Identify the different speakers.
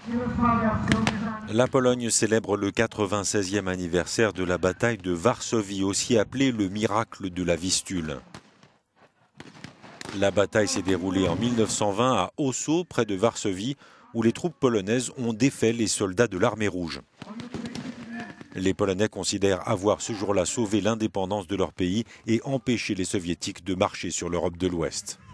Speaker 1: La Pologne célèbre le 96e anniversaire de la bataille de Varsovie, aussi appelée le miracle de la Vistule. La bataille s'est déroulée en 1920 à Osso, près de Varsovie, où les troupes polonaises ont défait les soldats de l'armée rouge. Les Polonais considèrent avoir ce jour-là sauvé l'indépendance de leur pays et empêché les Soviétiques de marcher sur l'Europe de l'Ouest.